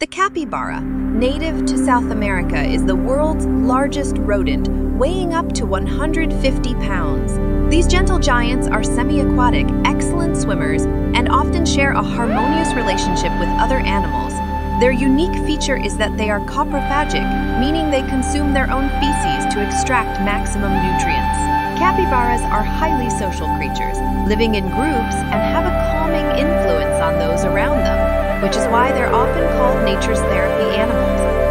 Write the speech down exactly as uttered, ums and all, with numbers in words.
The capybara, native to South America, is the world's largest rodent, weighing up to one hundred fifty pounds. These gentle giants are semi-aquatic, excellent swimmers, and often share a harmonious relationship with other animals. Their unique feature is that they are coprophagic, meaning they consume their own feces to extract maximum nutrients. Capybaras are highly social creatures, living in groups and have a calming influence on those around them, which is why they're often called nature's therapy animals.